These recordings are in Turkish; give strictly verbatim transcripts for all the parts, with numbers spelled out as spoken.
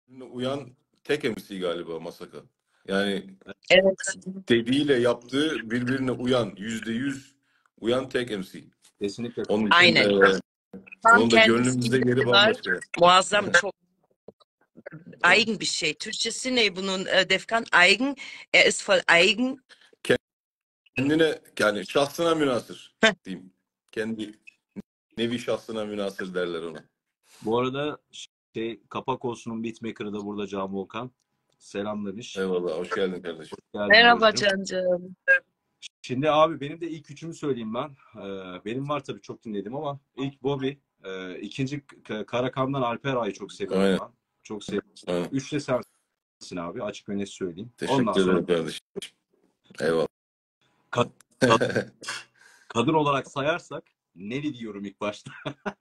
uyan tek M C galiba Masaka. Yani Evet. dediğiyle yaptığı birbirine uyan, yüzde yüz uyan tek M C. Kesinlikle. Onun için Aynen. e, Tam onun da kendi gönlümüzde yeri stilleri var. bambaşka. Muazzam, çok eigen bir şey. Türkçesi ne bunun e, Defkan? Eigen. Er ist voll eigen. Kendine, yani şahsına münhasır Heh. diyeyim. Kendi nevi şahsına münhasır derler ona. Bu arada şey Kapak Olsun'un beatmaker'ı da burada Can Volkan. Selam demiş. Eyvallah, hoş geldin kardeşim. Hoş geldin Merhaba Burcu'cum. Cancığım. Şimdi abi benim de ilk üçümü söyleyeyim ben. Ee, benim var tabii çok dinledim ama ilk Bobby, e, ikinci K- Karakan'dan Alper Ağa'yı çok seviyorum Aynen. ben. Çok seviyorum. Aynen. Üç de sensin abi, açık ve net söyleyeyim. Teşekkür Ondan sonra ederim kardeşim. Eyvallah. Ka- ka- kadın olarak sayarsak Nelly diyorum ilk başta.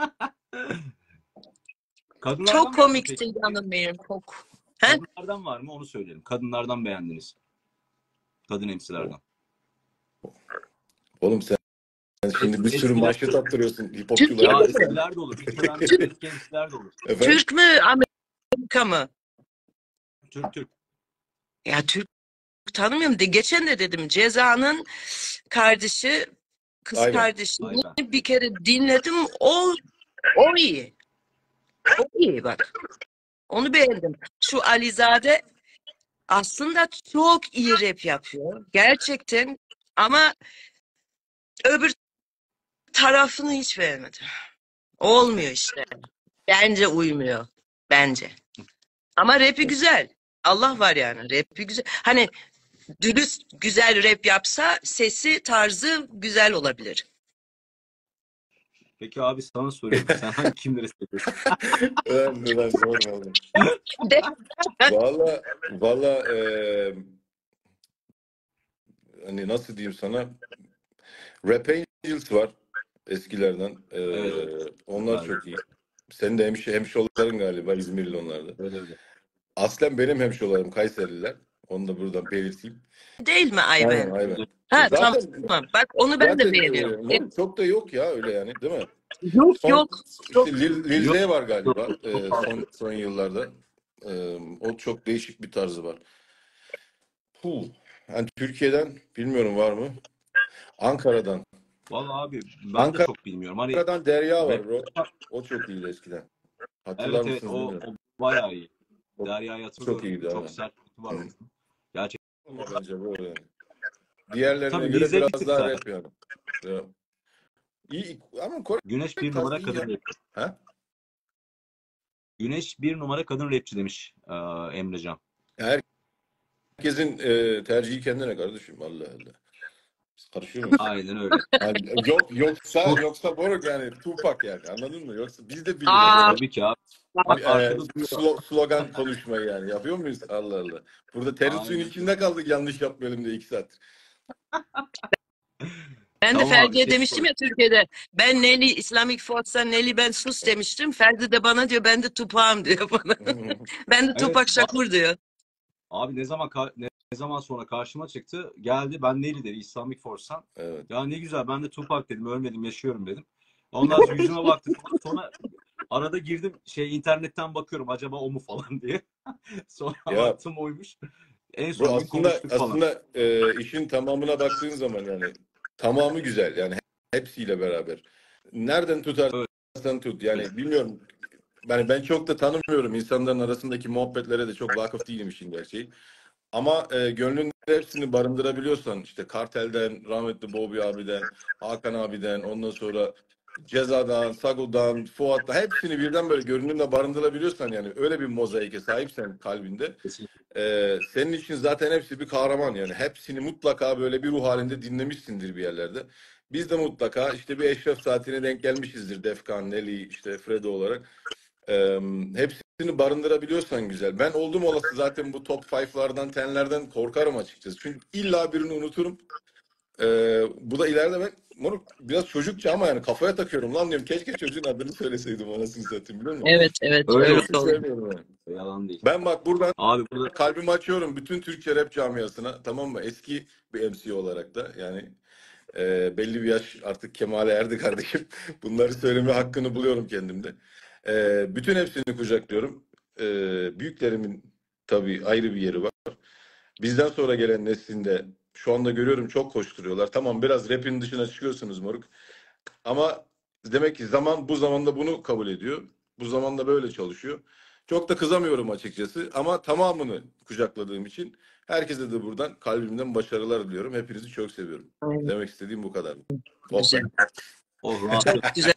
Kadınlardan Çok var mı komikti peki? canım benim, çok. He? Kadınlardan var mı onu söyleyelim. Kadınlardan beğendiniz. Kadın M C'lerden. Oğlum sen, sen şimdi bir sürü Eskiler- manşet attırıyorsun hip Ya hopçulara. eskiler de olur. Bitmeden eski M C'ler de olur. Efendim? Türk mü, Amerika mı? Türk Türk. Ya Türk tanımıyorum. De, geçen de dedim Ceza'nın kardeşi, kız Aynen. kardeşini Aynen. bir kere dinledim. O o iyi. O iyi bak. Onu beğendim. Şu Alizade aslında çok iyi rap yapıyor. Gerçekten, ama öbür tarafını hiç beğenmedim. Olmuyor işte. Bence uymuyor. Bence. Ama rapi güzel. Allah var yani. Rapi güzel. Hani dürüst güzel rap yapsa sesi, tarzı güzel olabilir. Peki abi sana soruyorum. Sen hangi kimleri seviyorsun? Ben, ben sorma oğlum. De, Valla valla eee hani nasıl diyeyim sana, Rap Angels var eskilerden. Eee, Evet. onlar Evet. çok iyi. Senin de hemşi, hemşoğulların galiba İzmirli onlar da. Öyle öyle. Aslen benim hemşoğullarım Kayserililer. Onu da buradan belirteyim. değil mi Aynen Ayben? aynen. Ha Zaten tamam. Bak onu ben de zaten beğeniyorum. eee, çok da yok ya öyle yani, değil mi? Yok Son yok. Çok işte Lil, Lil Yok. Z var galiba eee, son son yıllarda. Eee, o çok değişik bir tarzı var. Puh. Yani Türkiye'den bilmiyorum var mı? Ankara'dan. Vallahi abi ben de Ankara- çok bilmiyorum. Hani Ankara'dan Derya var rap- bro. O çok iyiydi eskiden. Hatırlar evet evet mısınız o, bilmiyorum. o bayağı iyi. O Derya'yı hatırlıyorum. çok iyiydi, Çok aynen. sert bir var Hı. onun. Gerçekten. Ama bence bu yani. Diğerlerine Tabii göre Lil Z bir biraz tık daha daha. rap yani. Ya. İyi ama Kore Güneş bir tarzı numara iyi kadın ya. rapçi. Ha? Güneş bir numara kadın rapçi demiş e, Emrecan. Herkesin e, tercihi kendine kardeşim. Allah Allah. Biz karışıyor muyuz? Aynen öyle. Yani yok yoksa yoksa Boruk yani Tupac yani, anladın mı? Yoksa biz de biliriz. Aa, Tabii ki abi. Bak E, arkada duruyor. slo- slogan konuşmayı yani yapıyor muyuz? Allah Allah. Burada terin suyun Aynen. içinde kaldık yanlış yapmayalım diye iki saat. ben de Tamam abi, Ferdi'ye şey demiştim ya Türkiye'de. Ben Nelly, Islamic Force'dan Nelly ben sus demiştim. Ferdi de bana diyor ben de Tupac'ım diyor bana. Ben de Evet, Tupac bak- Shakur diyor. Abi ne zaman ka- ne, ne zaman sonra karşıma çıktı. Geldi ben Nelly dedi Islamic Force'tan. Evet. Ya ne güzel ben de Tupac dedim. Ölmedim yaşıyorum dedim. Ondan sonra yüzüme baktım. Sonra arada girdim şey internetten bakıyorum acaba o mu falan diye. Sonra Ya. baktım oymuş. En Bu son gün aslında konuştuk falan. aslında e, işin tamamına baktığın zaman yani tamamı güzel yani hepsiyle beraber. Nereden tutarsan tut yani bilmiyorum. Yani ben çok da tanımıyorum, insanların arasındaki muhabbetlere de çok vakıf değilim işin gerçeği. Ama e, gönlünde hepsini barındırabiliyorsan işte Kartel'den, rahmetli Bobby abiden, Hakan abiden, ondan sonra Ceza'dan, Sago'dan, Fuat'tan hepsini birden böyle gönlünde barındırabiliyorsan yani öyle bir mozaike sahipsen kalbinde, Kesinlikle. e, senin için zaten hepsi bir kahraman yani. Hepsini mutlaka böyle bir ruh halinde dinlemişsindir bir yerlerde. Biz de mutlaka işte bir Eşref Saati'ne denk gelmişizdir. Defkan, Nelly, işte Fredo olarak. Ee, hepsini barındırabiliyorsan güzel. Ben oldum olası zaten bu top beşlerden, tenlerden korkarım açıkçası. Çünkü illa birini unuturum. Ee, bu da ileride ben moruk biraz çocukça ama yani kafaya takıyorum. Lan diyorum keşke çocuğun adını söyleseydim anasını satayım, biliyor musun? Evet evet Öyle öyle Hiç oldu. sevmiyorum yani. Yalan değil. Ben bak buradan Abi burada kalbimi açıyorum bütün Türkçe rap camiasına, tamam mı? Eski bir M C olarak da yani e, belli bir yaş artık kemale erdi kardeşim. Bunları söyleme hakkını buluyorum kendimde. E, bütün hepsini kucaklıyorum. Ee, büyüklerimin tabii ayrı bir yeri var. Bizden sonra gelen neslinde şu anda görüyorum çok koşturuyorlar. Tamam biraz rapin dışına çıkıyorsunuz moruk. Ama demek ki zaman bu zamanda bunu kabul ediyor. Bu zamanda böyle çalışıyor. Çok da kızamıyorum açıkçası ama tamamını kucakladığım için herkese de buradan kalbimden başarılar diliyorum. Hepinizi çok seviyorum. Aynen. Demek istediğim bu kadar. Güzel. O rahat. Çok güzel.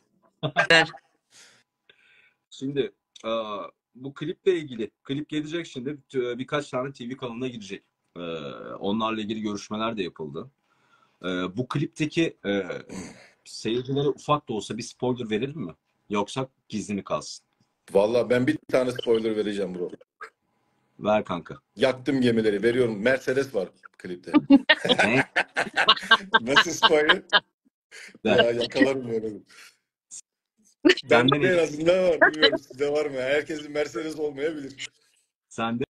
Şimdi e, bu kliple ilgili, klip gelecek şimdi e, birkaç tane T V kanalına girecek. E, onlarla ilgili görüşmeler de yapıldı. E, bu klipteki e, seyircilere ufak da olsa bir spoiler verelim mi? Yoksa gizli mi kalsın? Vallahi ben bir tane spoiler vereceğim bro. Ver kanka. Yaktım gemileri veriyorum. Mercedes var klipte. Ne? Nasıl spoiler? Ya yakalarım böyle. Benden Bende en iyi. azından var. Bilmiyorum sizde var mı? Herkesin Mercedes olmayabilir. Sende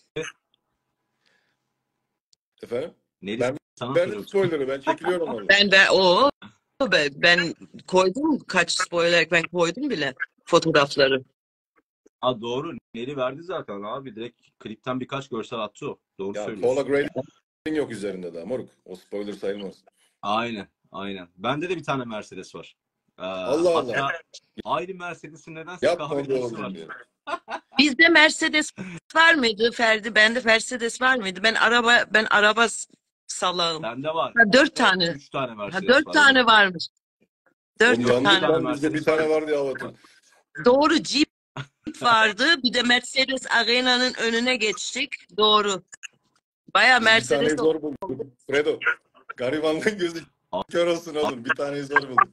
Efendim? Neri Ben sana verdim soruyorum. spoiler'ı. Ben çekiliyorum vallahi. Ben ben o ben, ben koydum kaç spoiler ben koydum bile fotoğrafları. Ha doğru. Neri verdi zaten abi. Direkt klipten birkaç görsel attı o. Doğru Ya söylüyorsun. Paula Grading yok üzerinde daha moruk. O spoiler sayılmaz. Aynen. Aynen. Bende de bir tane Mercedes var. Ee, Allah Allah. hatta aynı Mercedes'in nedense Yapma be kahverengisi oğlum var. ya. Bizde Mercedes var mıydı Ferdi? Bende Mercedes var mıydı? Ben araba ben araba s- salağım. Bende var. Ha, dört tane. Üç tane Ha, Mercedes dört var. tane Evet. varmış. Dört Oğlum Dört yandık tane. tane lan bizde bir Mercedes tane var. vardı ya Avatar. Doğru Jeep vardı. Bir de Mercedes Arena'nın önüne geçtik. Doğru. Baya Biz bir Mercedes taneyi zor bulduk. Fredo. Garibanlığın gözü kör olsun oğlum. Bir taneyi zor bulduk.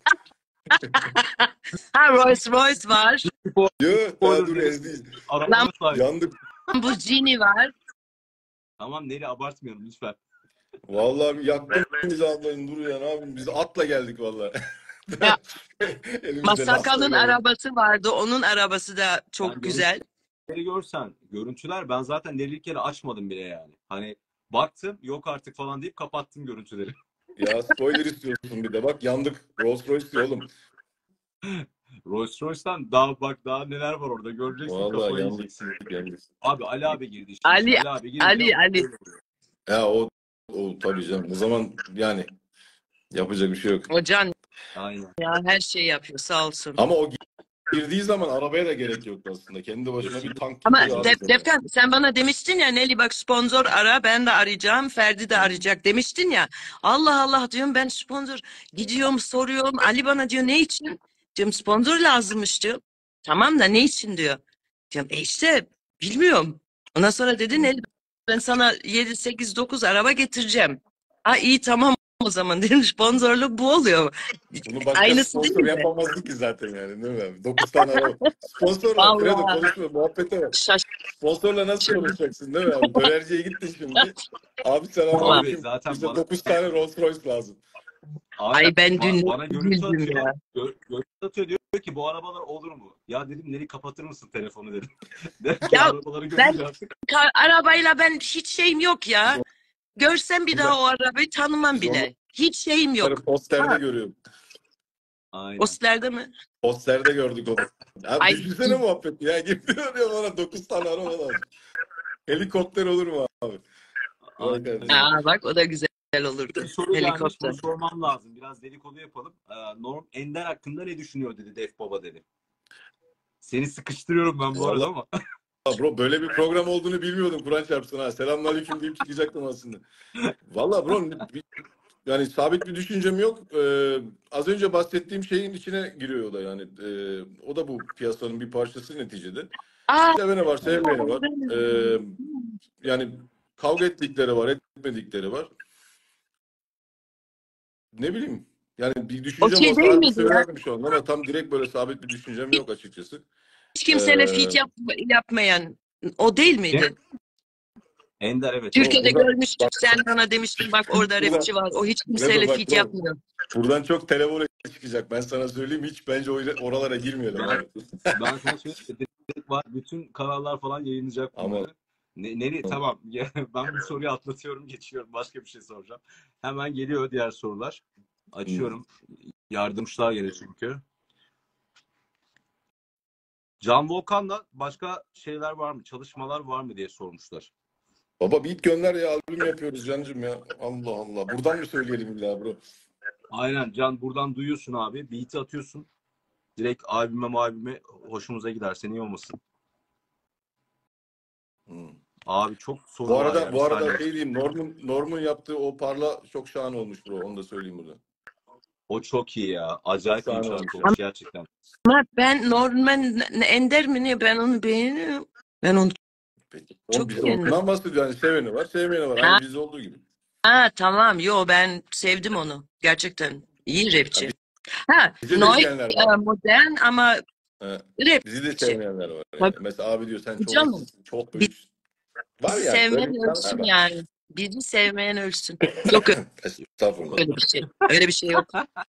Ha Rolls Royce var. Yok daha dur ezdi. Arabanın sahibi. Yandık. Lamborghini var. Tamam Neri abartmıyorum lütfen. Vallahi bir yaktın bizi ablanın dur ya ne yapayım. Biz atla geldik vallahi. Ya, Elimizde Masaka'nın lastikle. arabası vardı. Onun arabası da çok Sen güzel. Neri görsen görüntüler ben zaten Neri'yi kere açmadım bile yani. Hani baktım yok artık falan deyip kapattım görüntüleri. Ya spoiler istiyorsun bir de bak yandık. Rolls Royce diyor oğlum. Rolls Royce'tan daha bak daha neler var orada göreceksin Vallahi kafayı yandık. yiyeceksin. yandık. Abi Ali abi girdi işin Ali, içine. Ali abi girince Ali, Ali. Ya o, o tabii canım. O zaman yani yapacak bir şey yok. O Can Aynen. ya her şey yapıyor sağ olsun. Ama o girdiği zaman arabaya da gerek yoktu aslında. Kendi başına bir tank Ama gibi Def, abi. Defkan sen bana demiştin ya Nelly bak sponsor ara ben de arayacağım Ferdi de arayacak demiştin ya. Allah Allah diyorum ben sponsor gidiyorum soruyorum Ali bana diyor ne için? Diyorum sponsor lazımmış diyor. Tamam da ne için diyor. Diyorum e işte bilmiyorum. Ondan sonra dedi Nelly ben sana yedi sekiz dokuz araba getireceğim. Ha iyi tamam o zaman dedim sponsorluk bu oluyor. Bunu başka Aynısı değil sponsor mi? yapamazdı ki zaten yani değil mi? dokuz tane araba. Sponsorla Vallahi. Fredo konuşma muhabbete bak. Şaş Sponsorla nasıl konuşacaksın değil mi abi? Dönerciye gittin şimdi. Abi selamünaleyküm. Abi zaten Bize bana- dokuz tane Rolls Royce lazım. Aynen. Ay ben Ba- dün bana görüntü güldüm atıyor. ya. Gö görüntü atıyor diyor ki bu arabalar olur mu? Ya dedim Neri kapatır mısın telefonu dedim. De, Ya, arabaları görünce artık. Ka- arabayla ben hiç şeyim yok ya. Görsem bir daha o arabayı tanımam Biz bile. Hiç şeyim Onları yok. posterde Ha. görüyorum. Aynen. Postlerde mi? Posterde gördük onu. Abi Ay. düşünsene muhabbet ya. Gibi diyor ya bana dokuz tane araba lazım. Helikopter olur mu abi? Vay kardeşim. Aa, bak o da güzel olurdu. Bir soru gelmiş Helikopter. bunu sormam lazım. Biraz dedikodu yapalım. Ee, Norm Ender hakkında ne düşünüyor dedi Def Baba dedi. Seni sıkıştırıyorum ben bu Vallahi- arada ama. Ya bro böyle bir program olduğunu bilmiyordum Kur'an çarpsın ha. Selamünaleyküm deyip çıkacaktım aslında. Vallahi bro bir- yani sabit bir düşüncem yok. Ee, az önce bahsettiğim şeyin içine giriyor o da yani. Ee, o da bu piyasanın bir parçası neticede. Aa, Sevene var, sevmeyene var. Ee, yani kavga ettikleri var, etmedikleri var. Ne bileyim. Yani bir düşüncem Okey olsa değil harbi miydi ya? söylerdim şu anda ama tam direkt böyle sabit bir düşüncem yok açıkçası. hiç kimseyle Ee, feat yap yapmayan o değil miydi? Ender evet. Türkiye'de burada- görmüştük. Sen bana demiştin bak orada Burada- rapçi var. O hiç kimseyle Burada bak, feat bro. yapmıyor. Buradan çok telefon çıkacak. Ben sana söyleyeyim hiç bence o- oralara girmeyelim Ben- abi. Ben sana söyleyeyim. Var. Bütün kanallar falan yayınlayacak Ama- bunları. Ne, Neri tamam. Ben bu soruyu atlatıyorum geçiyorum. Başka bir şey soracağım. Hemen geliyor diğer sorular. Açıyorum. Yardımcılar gelir çünkü. Can Volkan'la başka şeyler var mı? Çalışmalar var mı diye sormuşlar. Baba beat gönder ya, albüm yapıyoruz Cancım ya. Allah Allah. Buradan mı söyleyelim illa bro? Aynen Can, buradan duyuyorsun abi. Beat'i atıyorsun. Direkt albüme albüme hoşumuza giderse niye olmasın? Hmm. Abi çok soru Bu var arada ya. bu Bir arada saniye. şey diyeyim, Norm'un Norm'un yaptığı o parla çok şahane olmuş bro. Onu da söyleyeyim burada. O çok iyi ya. Acayip iyi bir Şahane olmuş şarkı ya. olmuş gerçekten. Ama ben Norman Ender mi ne, ben onu beğeniyorum. Ben onu Peki. Oğlum çok biz beğendim. ondan bahsediyoruz. Yani seveni var, sevmeyeni var. Ha, Aynı bizde olduğu gibi. ha tamam, yo ben sevdim onu. Gerçekten iyi Ya rapçi. Ha, bize de Noy izleyenler e, var. modern ama Ha, bizi de rapçi. sevmeyenler var yani. Tabii Mesela abi diyor sen çok canım. çok büyüksün. Var Bizi yani, böyle sevmeyen insanlar ölsün var. yani. Bizi sevmeyen ölsün. Yok Estağfurullah. öyle bir şey. Öyle bir şey yok.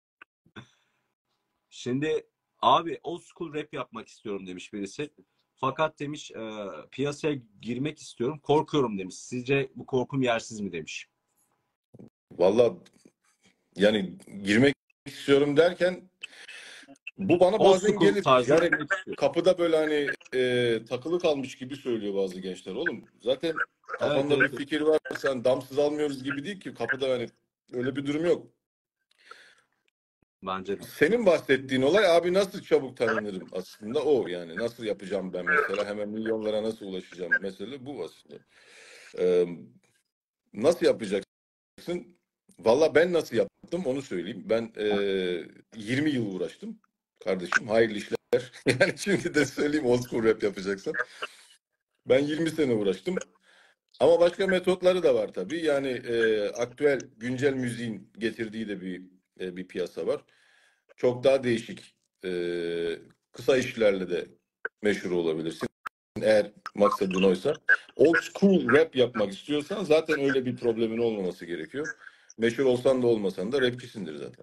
Şimdi abi old school rap yapmak istiyorum demiş birisi. Fakat demiş e, piyasaya girmek istiyorum. Korkuyorum demiş. Sizce bu korkum yersiz mi demiş. Valla yani girmek istiyorum derken bu bana Old bazen school gelir. tarzına Yani girmek istiyorum. kapıda böyle hani e, takılı kalmış gibi söylüyor bazı gençler. Oğlum zaten Evet, kafanda bir evet, evet. fikir var. Sen damsız almıyoruz gibi değil ki. Kapıda hani öyle bir durum yok. Bence de. Senin bahsettiğin olay abi nasıl çabuk tanınırım aslında o yani. Nasıl yapacağım ben mesela? Hemen milyonlara nasıl ulaşacağım? Mesele bu aslında. Ee, nasıl yapacaksın? Valla ben nasıl yaptım onu söyleyeyim. Ben e, yirmi yıl uğraştım kardeşim. Hayırlı işler. Yani şimdi de söyleyeyim, old school rap yapacaksan. Ben yirmi sene uğraştım. Ama başka metotları da var tabii. Yani e, aktüel, güncel müziğin getirdiği de bir e, bir piyasa var. Çok daha değişik, e, kısa işlerle de meşhur olabilirsin. Eğer maksadın oysa. Old school rap yapmak istiyorsan zaten öyle bir problemin olmaması gerekiyor. Meşhur olsan da olmasan da rapçisindir zaten.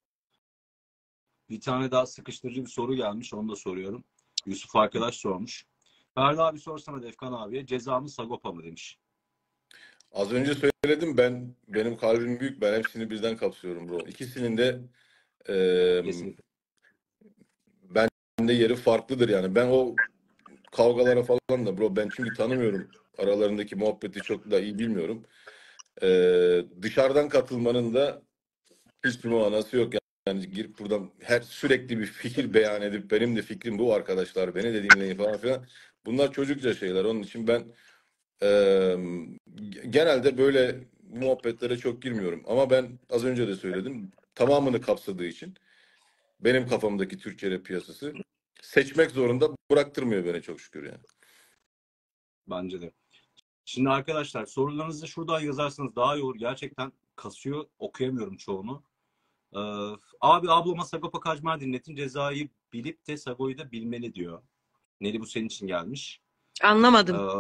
Bir tane daha sıkıştırıcı bir soru gelmiş. Onu da soruyorum. Yusuf arkadaş sormuş. Ferdi abi sorsana Defkan abiye. Ceza mı Sagopa mı demiş. Az önce söyledim, ben benim kalbim büyük, ben hepsini birden kapsıyorum bro. İkisinin de e, Kesinlikle. bende yeri farklıdır yani. Ben o kavgalara falan da bro, ben çünkü tanımıyorum. Aralarındaki muhabbeti çok da iyi bilmiyorum. Ee, dışarıdan katılmanın da hiçbir manası yok. Yani girip buradan her sürekli bir fikir beyan edip benim de fikrim bu arkadaşlar, beni de dinleyin falan filan. Bunlar çocukça şeyler. Onun için ben e, genelde böyle muhabbetlere çok girmiyorum. Ama ben az önce de söyledim. Tamamını kapsadığı için benim kafamdaki Türkçe rap piyasası seçmek zorunda bıraktırmıyor beni çok şükür yani. Bence de. Şimdi arkadaşlar sorularınızı şuradan yazarsanız daha iyi olur. Gerçekten kasıyor. Okuyamıyorum çoğunu. Ee, abi ablama Sagopa Kajmer dinletin. Cezayı bilip de Sago'yu da bilmeli diyor. Neli bu senin için gelmiş. Ee, Anlamadım.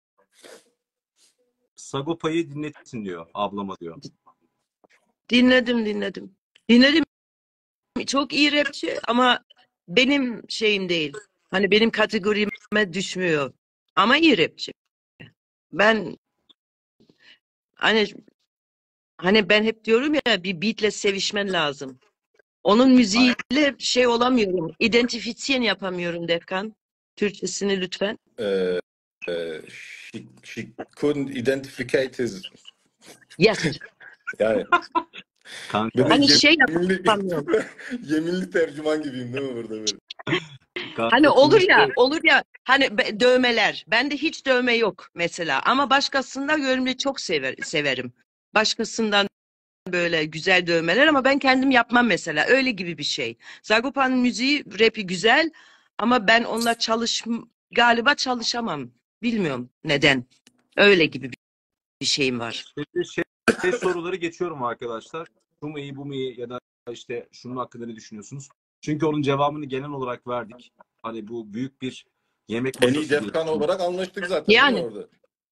Sagopa'yı dinletin diyor. Ablama diyor. Dinledim dinledim. Dinledim. Çok iyi rapçi ama benim şeyim değil. Hani benim kategorime düşmüyor. Ama iyi rapçi. Ben hani hani ben hep diyorum ya, bir beatle sevişmen lazım. Onun müziğiyle şey olamıyorum. İdentifisyen yapamıyorum Defkan. Türkçesini lütfen. Ee, e, she, she couldn't identificate his Yes. yani Kanka. ben de Hani şey yeminli, yapamıyorum. yeminli tercüman gibiyim değil mi burada böyle? Kanka Hani olur şimdi ya, işte- olur ya hani be- dövmeler. Bende hiç dövme yok mesela. Ama başkasında görmeyi çok sever, severim. Başkasından böyle güzel dövmeler ama ben kendim yapmam mesela. Öyle gibi bir şey. Zagopa'nın müziği, rapi güzel ama ben onunla çalış galiba çalışamam. Bilmiyorum neden. Öyle gibi bir şeyim var. şimdi şey, şey soruları geçiyorum arkadaşlar. Şu mu iyi bu mu iyi ya da işte şunun hakkında ne düşünüyorsunuz? Çünkü onun cevabını genel olarak verdik. Hani bu büyük bir yemek En iyi masası gibi. Defkan olarak anlaştık zaten değil mi Yani orada?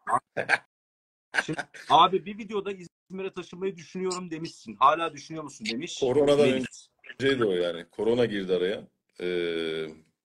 Şimdi abi bir videoda İzmir'e taşınmayı düşünüyorum demişsin. Hala düşünüyor musun demiş. Koronadan Melis. önceydi o yani. Korona girdi araya. Ee,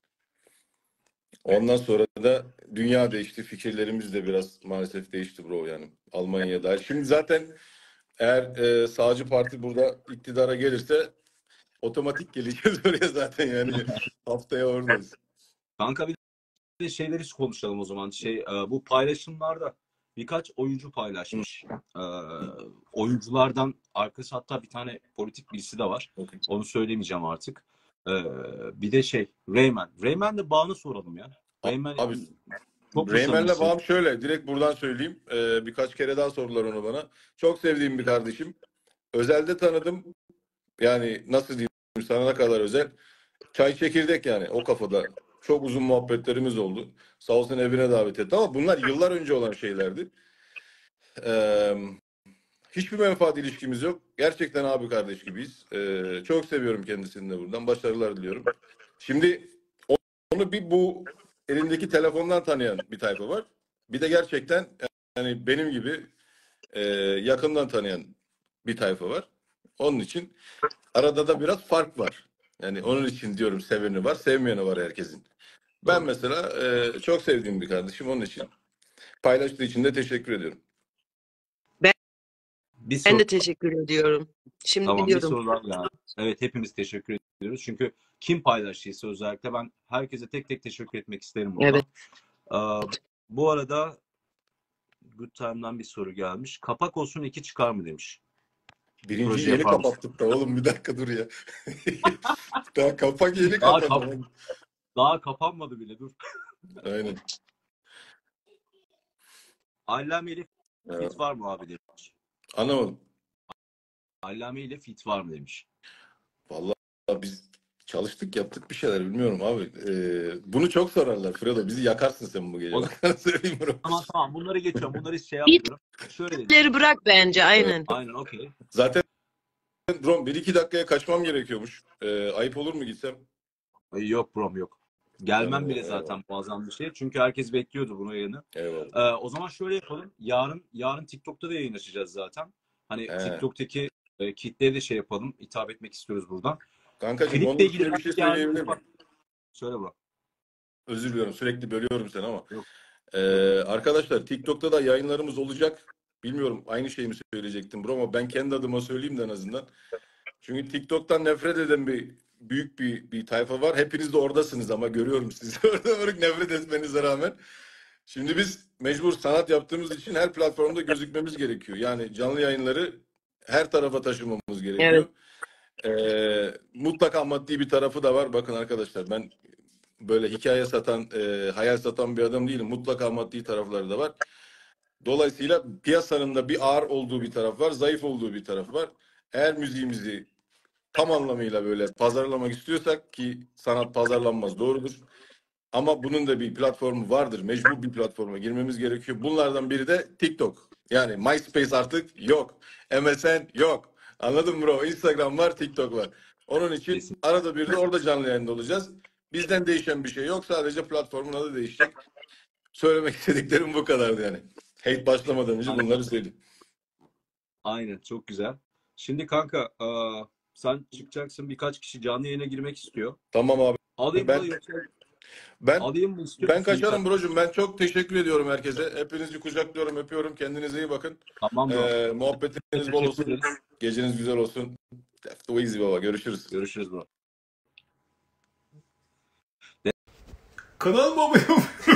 ondan sonra da dünya değişti. Fikirlerimiz de biraz maalesef değişti bro yani. Almanya'ya dair. Şimdi zaten eğer e, sağcı parti burada iktidara gelirse otomatik geleceğiz oraya zaten yani. Haftaya oradayız. Kanka bir de şeyleri konuşalım o zaman. Şey, e, bu paylaşımlarda birkaç oyuncu paylaşmış. E, oyunculardan arkası hatta bir tane politik birisi de var. Okay. Onu söylemeyeceğim artık. E, bir de şey Rayman. Rayman'le bağını soralım ya. Rayman Abi çok mu Rayman'le samimisin? bağım şöyle. Direkt buradan söyleyeyim. Ee, birkaç kere daha sordular onu bana. Çok sevdiğim bir kardeşim. Özelde tanıdım. Yani nasıl diyeyim sana ne kadar özel. Çay çekirdek yani o kafada. Çok uzun muhabbetlerimiz oldu. Sağ olsun evine davet etti ama bunlar yıllar önce olan şeylerdi. Ee, hiçbir menfaat ilişkimiz yok. Gerçekten abi kardeş gibiyiz. Ee, çok seviyorum kendisini de buradan. Başarılar diliyorum. Şimdi onu bir bu elindeki telefondan tanıyan bir tayfa var. Bir de gerçekten yani benim gibi e, yakından tanıyan bir tayfa var. Onun için arada da biraz fark var. Yani onun için diyorum seveni var, sevmeyeni var herkesin. Ben Doğru. mesela e, çok sevdiğim bir kardeşim onun için. Paylaştığı için de teşekkür ediyorum. Bir Ben soru, de teşekkür ediyorum. Şimdi tamam bir biliyorum. soru daha yani. Evet hepimiz teşekkür ediyoruz. Çünkü kim paylaştıysa özellikle ben herkese tek tek teşekkür etmek isterim burada. Evet. Ee, bu arada Good Time'dan bir soru gelmiş. Kapak olsun iki çıkar mı demiş. Birinciyi Proje yeni yapar mısın? kapattık da oğlum bir dakika dur ya. Daha kapak yeni Daha, kapandı. kap- daha kapanmadı bile dur. Aynen. Allame ile Ya, fit var mı abi demiş. anlamadım. Allame ile fit var mı demiş. Vallahi biz çalıştık yaptık bir şeyler bilmiyorum abi. Ee, bunu çok sorarlar Fredo. Bizi yakarsın sen bu gece. O Bak sana söyleyeyim bro. Tamam tamam bunları geçiyorum. Bunları şey yapmıyorum. Şöyle dedim. İtleri bırak bence aynen. Aynen okey. Zaten Rom bir iki dakikaya kaçmam gerekiyormuş. Ee, ayıp olur mu gitsem? Ay, Yok brom yok. Gelmem Tamam, bile eyvallah. zaten muazzam bir şey. Çünkü herkes bekliyordu bunu yayını. Eyvallah. Ee, o zaman şöyle yapalım. Yarın yarın TikTok'ta da yayın açacağız zaten. Hani He. TikTok'taki e, kitleye de şey yapalım. Hitap etmek istiyoruz buradan. Kankacığım onun Kliple ilgili üstüne bir şey yarın söyleyebilir ufak- miyim? Söyle bro. Özür diliyorum sürekli bölüyorum seni ama. Yok. Ee, arkadaşlar TikTok'ta da yayınlarımız olacak. Bilmiyorum aynı şeyi mi söyleyecektim bro ama ben kendi adıma söyleyeyim de en azından. Çünkü TikTok'tan nefret eden bir büyük bir bir tayfa var. Hepiniz de oradasınız ama görüyorum sizi orada böyle nefret etmenize rağmen. Şimdi biz mecbur sanat yaptığımız için her platformda gözükmemiz gerekiyor. Yani canlı yayınları her tarafa taşımamız gerekiyor. Ee, mutlaka maddi bir tarafı da var. Bakın arkadaşlar ben böyle hikaye satan, e, hayal satan bir adam değilim. Mutlaka maddi tarafları da var. Dolayısıyla piyasanın da bir ağır olduğu bir taraf var, zayıf olduğu bir taraf var. Eğer müziğimizi tam anlamıyla böyle pazarlamak istiyorsak ki sanat pazarlanmaz doğrudur. Ama bunun da bir platformu vardır. Mecbur bir platforma girmemiz gerekiyor. Bunlardan biri de TikTok. Yani MySpace artık yok. M S N yok. Anladın mı bro? Instagram var, TikTok var. Onun için Kesin. arada bir de orada canlı yayında olacağız. Bizden değişen bir şey yok. Sadece platformun adı değişecek. Söylemek istediklerim bu kadardı yani. Hate başlamadan önce bunları söyleyeyim. Aynen çok güzel. Şimdi kanka e, sen çıkacaksın birkaç kişi canlı yayına girmek istiyor. Tamam abi. Alayım Ben mı yoksa ben alayım mı istiyor ben musun? kaçarım brocum. Ben çok teşekkür ediyorum herkese. Hepinizi kucaklıyorum, öpüyorum. Kendinize iyi bakın. Tamam bro. Ee, muhabbetiniz bol Teşekkür olsun. ederiz. Geceniz güzel olsun. Def easy baba. Görüşürüz. Görüşürüz bro. Kanalıma abone olmayı